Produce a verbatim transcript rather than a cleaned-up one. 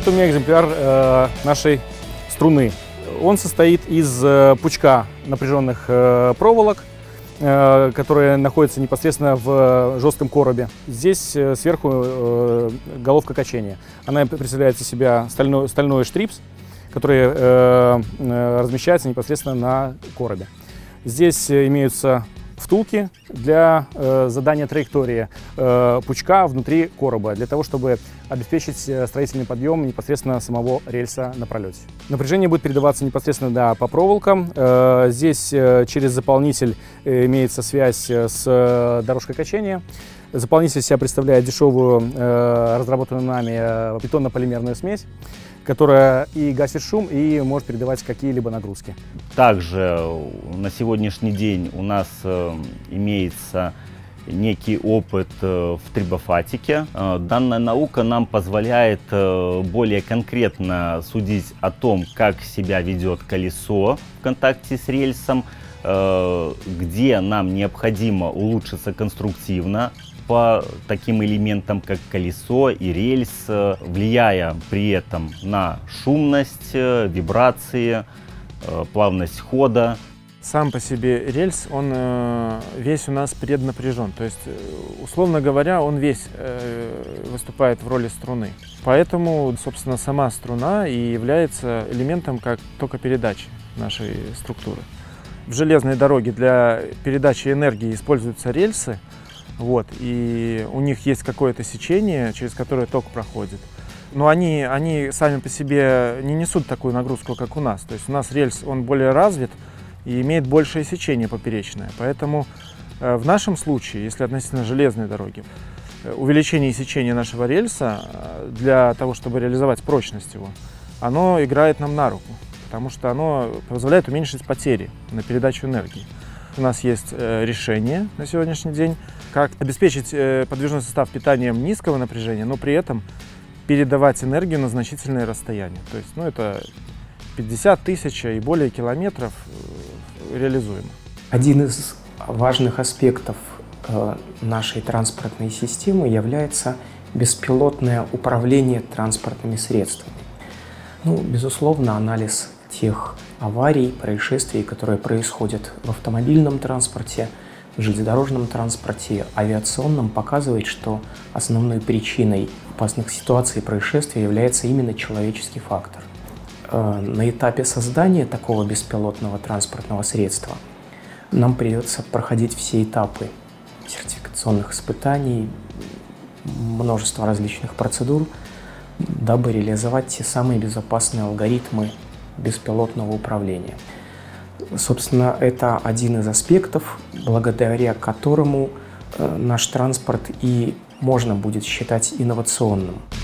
Вот у меня экземпляр э, нашей струны. Он состоит из э, пучка напряженных э, проволок, э, которые находятся непосредственно в жестком коробе. Здесь э, сверху э, головка качения. Она представляет из себя стальной, стальной штрипс, который э, э, размещается непосредственно на коробе. Здесь э, имеются втулки для э, задания траектории э, пучка внутри короба, для того, чтобы обеспечить строительный подъем непосредственно самого рельса на пролете. Напряжение будет передаваться непосредственно да, по проволокам. Э, здесь э, через заполнитель э, имеется связь с э, дорожкой качения. Заполнитель себя представляет дешевую, э, разработанную нами э, бетонно-полимерную смесь, которая и гасит шум, и может передавать какие-либо нагрузки. Также на сегодняшний день у нас э, имеется некий опыт э, в трибофатике. Э, данная наука нам позволяет э, более конкретно судить о том, как себя ведет колесо в контакте с рельсом, э, где нам необходимо улучшиться конструктивно по таким элементам, как колесо и рельс, влияя при этом на шумность, вибрации, плавность хода. Сам по себе рельс, он весь у нас преднапряжен, то есть, условно говоря, он весь выступает в роли струны. Поэтому, собственно, сама струна и является элементом как токопередачи нашей структуры. В железной дороге для передачи энергии используются рельсы. Вот, и у них есть какое-то сечение, через которое ток проходит. Но они, они сами по себе не несут такую нагрузку, как у нас. То есть у нас рельс, он более развит и имеет большее сечение поперечное. Поэтому э, в нашем случае, если относительно железной дороги, э, увеличение сечения нашего рельса э, для того, чтобы реализовать прочность его, оно играет нам на руку, потому что оно позволяет уменьшить потери на передачу энергии. У нас есть решение на сегодняшний день, как обеспечить подвижной состав питанием низкого напряжения, но при этом передавать энергию на значительные расстояния. То есть, ну, это пятьдесят тысяч и более километров реализуемо. Один из важных аспектов нашей транспортной системы является беспилотное управление транспортными средствами. Ну, безусловно, анализ тех аварий, происшествий, которые происходят в автомобильном транспорте, в железнодорожном транспорте, авиационном, показывает, что основной причиной опасных ситуаций и происшествий является именно человеческий фактор. На этапе создания такого беспилотного транспортного средства нам придется проходить все этапы сертификационных испытаний, множество различных процедур, дабы реализовать те самые безопасные алгоритмы беспилотного управления. Собственно, это один из аспектов, благодаря которому наш транспорт и можно будет считать инновационным.